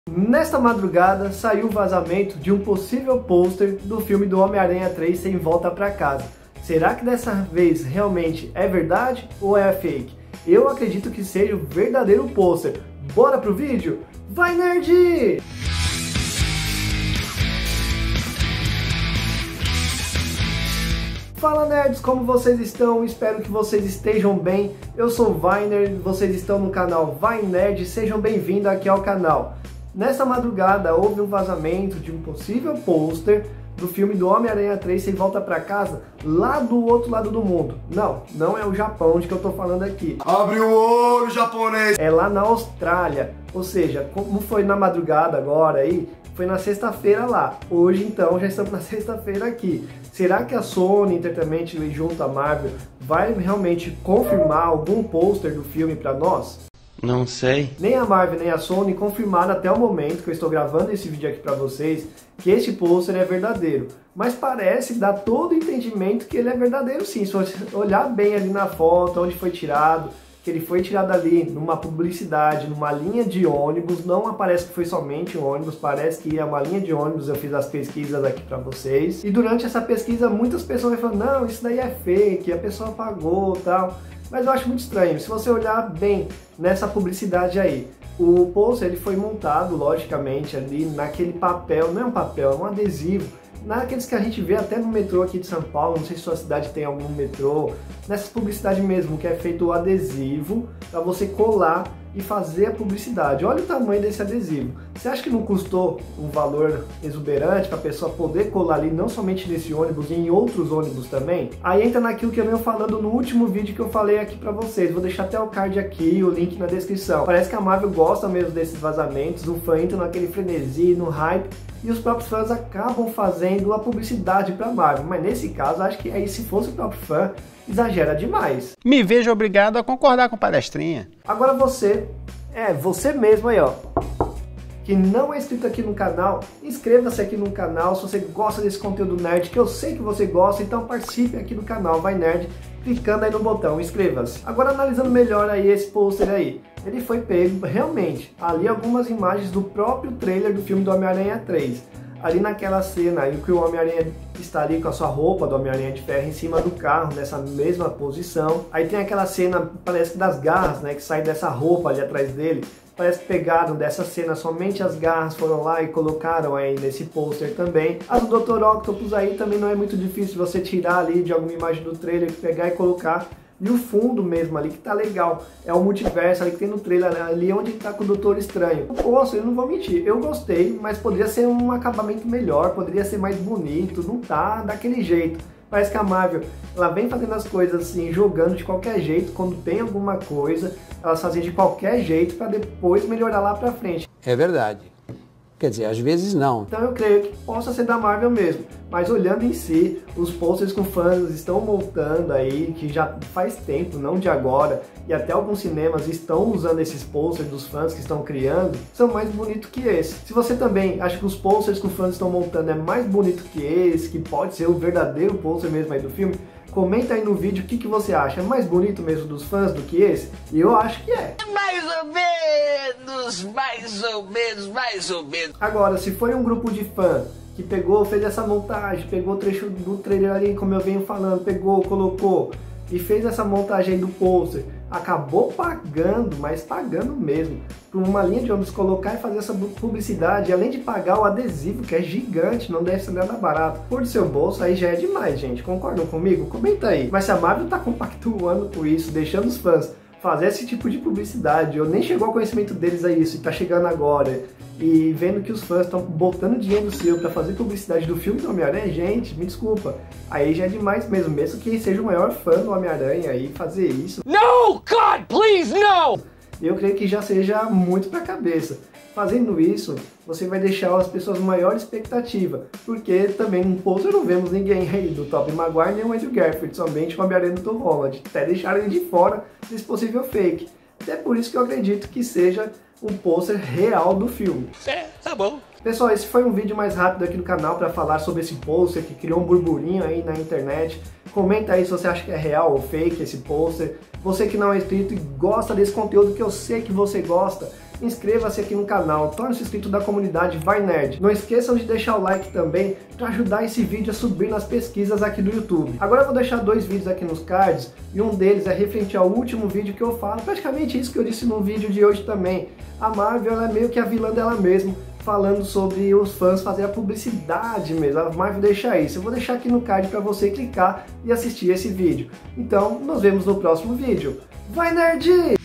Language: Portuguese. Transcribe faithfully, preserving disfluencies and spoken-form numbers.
Nesta madrugada saiu o vazamento de um possível pôster do filme do Homem-Aranha três Sem Volta Pra Casa. Será que dessa vez realmente é verdade ou é fake? Eu acredito que seja o verdadeiro pôster. Bora pro vídeo? Vai, nerd! Fala, nerds, como vocês estão? Espero que vocês estejam bem. Eu sou o Vainer, vocês estão no canal Vai Nerd, sejam bem-vindos aqui ao canal. Nessa madrugada houve um vazamento de um possível pôster do filme do Homem-Aranha três Sem Volta Pra Casa, lá do outro lado do mundo. Não, não é o Japão de que eu tô falando aqui. Abre o olho, japonês! É lá na Austrália, ou seja, como foi na madrugada agora aí, foi na sexta-feira lá. Hoje então já estamos na sexta-feira aqui. Será que a Sony Entertainment junto à Marvel vai realmente confirmar algum pôster do filme para nós? Não sei. Nem a Marvel nem a Sony confirmaram até o momento que eu estou gravando esse vídeo aqui para vocês que este pôster é verdadeiro. Mas parece dar todo o entendimento que ele é verdadeiro sim. Se você olhar bem ali na foto, onde foi tirado, que ele foi tirado ali numa publicidade, numa linha de ônibus, não aparece que foi somente um ônibus, parece que é uma linha de ônibus, eu fiz as pesquisas aqui pra vocês. E durante essa pesquisa muitas pessoas falam, não, isso daí é fake, a pessoa pagou e tal. Mas eu acho muito estranho, se você olhar bem nessa publicidade aí, o pôster ele foi montado, logicamente, ali naquele papel, não é um papel, é um adesivo, naqueles que a gente vê até no metrô aqui de São Paulo, não sei se sua cidade tem algum metrô, nessa publicidade mesmo, que é feito o adesivo para você colar e fazer a publicidade. Olha o tamanho desse adesivo. Você acha que não custou um valor exuberante para a pessoa poder colar ali, não somente nesse ônibus, e em outros ônibus também? Aí entra naquilo que eu venho falando no último vídeo que eu falei aqui para vocês. Vou deixar até o card aqui, o link na descrição. Parece que a Marvel gosta mesmo desses vazamentos, o fã entra naquele frenesi, no hype, e os próprios fãs acabam fazendo a publicidade para a Marvel. Mas nesse caso, acho que aí se fosse o próprio fã, exagera demais. Me vejo obrigado a concordar com palestrinha. Agora você, é você mesmo aí ó, que não é inscrito aqui no canal, inscreva-se aqui no canal se você gosta desse conteúdo nerd, que eu sei que você gosta, então participe aqui do canal Vai Nerd, clicando aí no botão inscreva-se. Agora analisando melhor aí esse pôster aí, ele foi pego realmente, ali algumas imagens do próprio trailer do filme do Homem-Aranha três. Ali naquela cena em que o Homem-Aranha está ali com a sua roupa do Homem-Aranha de Ferro em cima do carro, nessa mesma posição. Aí tem aquela cena, parece que das garras, né, que sai dessa roupa ali atrás dele. Parece que pegaram dessa cena somente as garras, foram lá e colocaram aí nesse pôster também. A do doutor Octopus aí também não é muito difícil você tirar ali de alguma imagem do trailer, pegar e colocar. E o fundo mesmo ali, que tá legal, é o multiverso ali que tem no trailer, ali onde tá com o Doutor Estranho. O pôster, eu não vou mentir, eu gostei, mas poderia ser um acabamento melhor, poderia ser mais bonito, não tá daquele jeito. Parece que a Marvel, ela vem fazendo as coisas assim, jogando de qualquer jeito, quando tem alguma coisa, elas fazem de qualquer jeito para depois melhorar lá pra frente. É verdade. Quer dizer, às vezes não. Então eu creio que possa ser da Marvel mesmo. Mas olhando em si, os posters que os fãs estão montando aí, que já faz tempo, não de agora, e até alguns cinemas estão usando esses posters dos fãs que estão criando, são mais bonitos que esse. Se você também acha que os posters que os fãs estão montando é mais bonito que esse, que pode ser o verdadeiro pôster mesmo aí do filme, comenta aí no vídeo o que, que você acha. É mais bonito mesmo dos fãs do que esse? E eu acho que é. Mais ou menos, mais ou menos, mais ou menos. Agora, se foi um grupo de fã que pegou, fez essa montagem, pegou o trecho do trailer ali, como eu venho falando, pegou, colocou e fez essa montagem do pôster, acabou pagando, mas pagando mesmo, por uma linha de ônibus colocar e fazer essa publicidade, além de pagar o adesivo, que é gigante, não deve ser nada barato, por seu bolso, aí já é demais, gente. Concordam comigo? Comenta aí. Mas se a Marvel tá compactuando com isso, deixando os fãs fazer esse tipo de publicidade, ou nem chegou ao conhecimento deles a isso, e tá chegando agora, e vendo que os fãs estão botando dinheiro seu para fazer publicidade do filme do Homem-Aranha, gente, me desculpa, aí já é demais mesmo, mesmo que seja o maior fã do Homem-Aranha aí fazer isso. No, God, please, no! Eu creio que já seja muito pra cabeça. Fazendo isso, você vai deixar as pessoas maior expectativa, porque também no pôster não vemos ninguém aí do Tobey Maguire nem o Andrew Garfield, somente o Homem-Aranha do Tom Holland, até deixaram ele de fora desse possível fake. Até por isso que eu acredito que seja um pôster real do filme. É, tá bom. Pessoal, esse foi um vídeo mais rápido aqui no canal para falar sobre esse pôster que criou um burburinho aí na internet. Comenta aí se você acha que é real ou fake esse pôster. Você que não é inscrito e gosta desse conteúdo, que eu sei que você gosta, inscreva-se aqui no canal, torne-se inscrito da comunidade Vai Nerd. Não esqueçam de deixar o like também para ajudar esse vídeo a subir nas pesquisas aqui do YouTube. Agora eu vou deixar dois vídeos aqui nos cards e um deles é referente ao último vídeo que eu falo, praticamente isso que eu disse no vídeo de hoje também. A Marvel ela é meio que a vilã dela mesma, falando sobre os fãs fazer a publicidade mesmo. A Marvel deixa isso. Eu vou deixar aqui no card para você clicar e assistir esse vídeo. Então, nos vemos no próximo vídeo. Vai, Nerd!